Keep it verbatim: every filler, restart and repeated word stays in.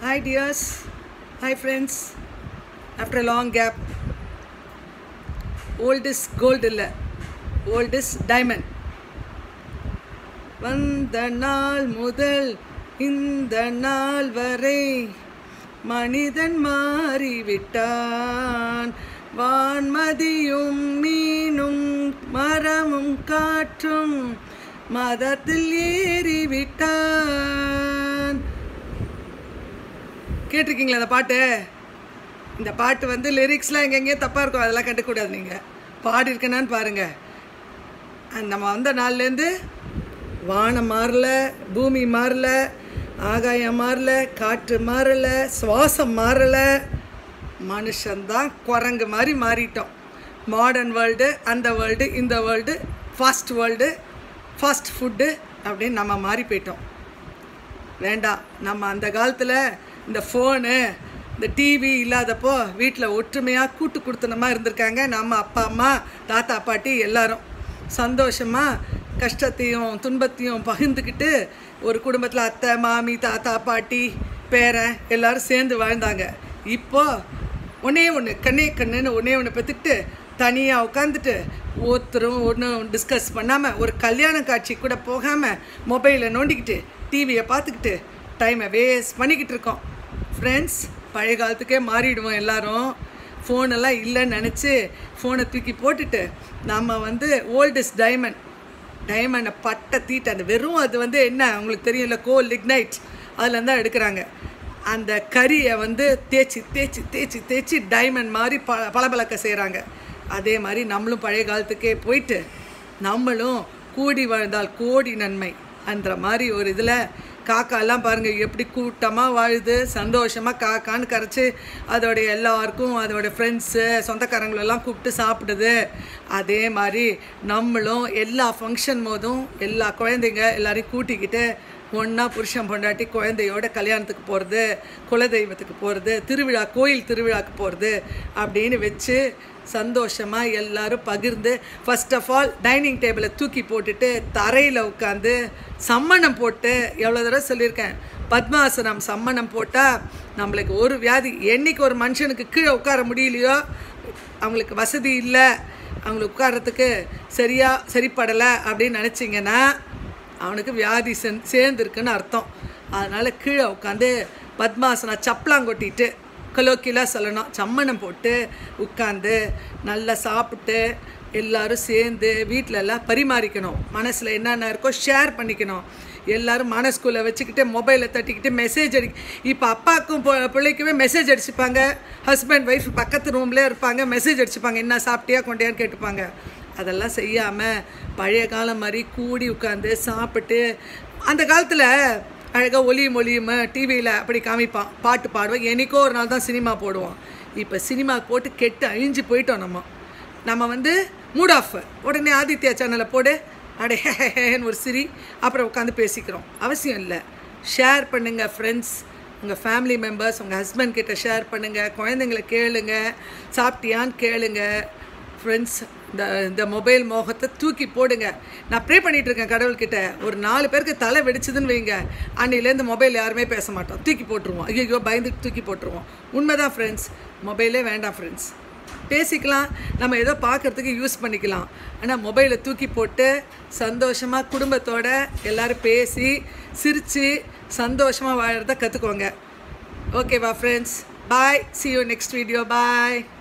Hi dears, hi friends. After a long gap, old is gold illa, old is diamond. வந்த நாள் முதல் இந்த நாள் வரை மனிதன் மாறிவிட்டான். வான்மதியும் மீனும் மரமும் காற்றும் மதத்தில் ஏறிவிட்டான். கேட்டிருக்கீங்களா அந்த பாட்டு? இந்த பாட்டு வந்து லிரிக்ஸ்லாம் எங்கெங்கேயோ தப்பாக இருக்கும், அதெல்லாம் கண்டுக்கூடாது. நீங்கள் பாடியிருக்கேனான்னு பாருங்கள். நம்ம வந்த நாள்லேருந்து வானம் மாறல, பூமி மாறல, ஆகாயம் மாறல, காற்று மாறல, சுவாசம் மாறல, மனுஷன்தான் குரங்கு மாதிரி மாறிட்டோம். மாடர்ன் வேர்ல்டு, அந்த வேர்ல்டு, இந்த world, fast world, fast food அப்படின்னு நம்ம மாறி போயிட்டோம். வேண்டாம். நம்ம அந்த காலத்தில் இந்த ஃபோனு, இந்த டிவி இல்லாதப்போ வீட்டில் ஒற்றுமையாக கூட்டு கொடுத்தனமாக இருந்திருக்காங்க. நம்ம அப்பா அம்மா, தாத்தா பாட்டி எல்லாரும் சந்தோஷமாக கஷ்டத்தையும் துன்பத்தையும் பகிர்ந்துக்கிட்டு ஒரு குடும்பத்தில் அத்தை, மாமி, தாத்தா, பாட்டி, பேரன் எல்லோரும் சேர்ந்து வாழ்ந்தாங்க. இப்போது ஒன்றே ஒன்று, கண்ணே கண்ணுன்னு ஒன்றே ஒன்று பெற்றுக்கிட்டு தனியாக உட்காந்துட்டு ஒருத்தரும் ஒன்றும் டிஸ்கஸ் பண்ணாமல், ஒரு கல்யாண காட்சி கூட போகாமல் மொபைலை நோண்டிக்கிட்டு டிவியை பார்த்துக்கிட்டு டைமை வேஸ்ட் பண்ணிக்கிட்டு இருக்கோம். ஃப்ரெண்ட்ஸ், பழைய காலத்துக்கே மாறிடுவோம் எல்லோரும். ஃபோனெல்லாம் இல்லைன்னு நினச்சி ஃபோனை தூக்கி போட்டுட்டு நம்ம வந்து ஓல்ட் இஸ் டைமண்ட், டைமண்டை பட்டை தீட்டு, அந்த வெறும் அது வந்து என்ன உங்களுக்கு தெரியும்ல, கோல் லிக்னைட், அதில் தான் எடுக்கிறாங்க. அந்த கரியை வந்து தேய்ச்சி தேய்ச்சி தேய்ச்சி தேய்ச்சி டைமண்ட் மாதிரி ப பளபளக்க செய்கிறாங்க. அதே மாதிரி நம்மளும் பழைய காலத்துக்கே போயிட்டு நம்மளும் கூடி வாழ்ந்தால் கோடி நன்மை அந்த மாதிரி ஒரு இதில் காக்காலாம் பாருங்கள் எப்படி கூட்டமாக வாழுது, சந்தோஷமாக காக்கான்னு கரைச்சி அதோடைய எல்லாருக்கும் அதோடய ஃப்ரெண்ட்ஸு சொந்தக்காரங்களெல்லாம் கூப்பிட்டு சாப்பிடுது. அதே மாதிரி நம்மளும் எல்லா ஃபங்க்ஷன் போதும் எல்லா குழந்தைங்க எல்லாரையும் கூட்டிக்கிட்டு ஒன்றா புருஷன் பொண்டாட்டி குழந்தையோட கல்யாணத்துக்கு போகிறது, குலதெய்வத்துக்கு போகிறது, திருவிழா கோயில் திருவிழாவுக்கு போகிறது அப்படின்னு வச்சு சந்தோஷமாக எல்லோரும் பகிர்ந்து, ஃபஸ்ட் ஆஃப் ஆல் டைனிங் டேபிளை தூக்கி போட்டுட்டு தரையில் உட்காந்து சம்மணம் போட்டு, எவ்வளோ தடவை சொல்லியிருக்கேன், பத்மாசனம் சம்மணம் போட்டால் நம்மளுக்கு ஒரு வியாதி, என்றைக்கு ஒரு மனுஷனுக்கு கீழே உட்கார முடியலையோ, அவங்களுக்கு வசதி இல்லை, அவங்களுக்கு உட்காரத்துக்கு சரியாக சரிப்படலை அப்படின்னு நினச்சிங்கன்னா அவனுக்கு வியாதி சே சேர்ந்துருக்குன்னு அர்த்தம். அதனால் கீழே உட்காந்து பத்மாசனம் சப்பலாங்கொட்டிட்டு கலோக்கியலாக சொல்லணும், சம்மணம் போட்டு உட்காந்து நல்லா சாப்பிட்டு எல்லோரும் சேர்ந்து வீட்டில் எல்லாம் பரிமாறிக்கணும். மனசில் என்னென்ன இருக்கோ ஷேர் பண்ணிக்கணும். எல்லோரும் மனசுக்குள்ளே வச்சுக்கிட்டு மொபைலை தட்டிக்கிட்டு மெசேஜ் அடி இப்போ அப்பாவுக்கும் பிள்ளைக்குமே மெசேஜ் அடிச்சுப்பாங்க. ஹஸ்பண்ட் ஒய்ஃப் பக்கத்து ரூம்லேயே இருப்பாங்க, மெசேஜ் அடிச்சுப்பாங்க, என்ன சாப்பிட்டியா கொண்டியான்னு கேட்டுப்பாங்க. அதெல்லாம் செய்யாமல் பழைய காலம் மாதிரி கூடி உட்காந்து சாப்பிட்டு, அந்த காலத்தில் அழகாக ஒலியும் ஒலியும் டிவியில் அப்படி காமிப்பான், பாட்டு பாடுவோம். என்றைக்கோ ஒரு நாள் தான் சினிமா போடுவோம். இப்போ சினிமா போட்டு கெட்டு அழிஞ்சு போயிட்டோம். நம்ம நம்ம வந்து மூட் ஆஃப், உடனே ஆதித்யா சேனலை போடு, அடே ஹேன்னு ஒரு சிரி, அப்புறம் உட்காந்து பேசிக்கிறோம். அவசியம் இல்லை. ஷேர் பண்ணுங்கள் ஃப்ரெண்ட்ஸ், உங்கள் ஃபேமிலி மெம்பர்ஸ், உங்கள் ஹஸ்பண்ட் கிட்ட ஷேர் பண்ணுங்கள், குழந்தைங்களை கேளுங்க, சாப்பிட்டியான்னு கேளுங்க. ஃப்ரெண்ட்ஸ், இந்த இந்த மொபைல் மோகத்தை தூக்கி போடுங்க. நான் ப்ரே பண்ணிகிட்ருக்கேன் கடவுள்கிட்ட, ஒரு நாலு பேருக்கு தலை வெடிச்சதுன்னு வைங்க, அன்னிலேருந்து மொபைல் யாருமே பேச மாட்டோம், தூக்கி போட்டுருவோம். ஐயோ பயந்துட்டு தூக்கி போட்டுருவோம். உண்மைதான் ஃப்ரெண்ட்ஸ், மொபைலே வேண்டாம் ஃப்ரெண்ட்ஸ். பேசிக்கலாம், நம்ம ஏதோ பார்க்குறதுக்கு யூஸ் பண்ணிக்கலாம். ஆனால் மொபைலை தூக்கி போட்டு சந்தோஷமாக குடும்பத்தோட எல்லோரும் பேசி சிரித்து சந்தோஷமாக வாழறத கற்றுக்கோங்க. ஓகேவா friends? Bye, see you next video, bye.